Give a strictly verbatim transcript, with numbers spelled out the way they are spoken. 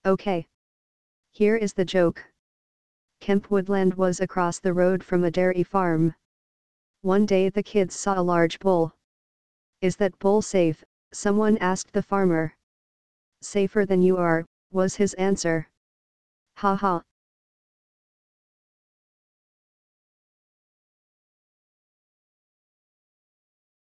Okay. Here is the joke. Camp Woodland was across the road from a dairy farm. One day the kids saw a large bull. "Is that bull safe?" someone asked the farmer. "Safer than you are," was his answer. "Ha ha,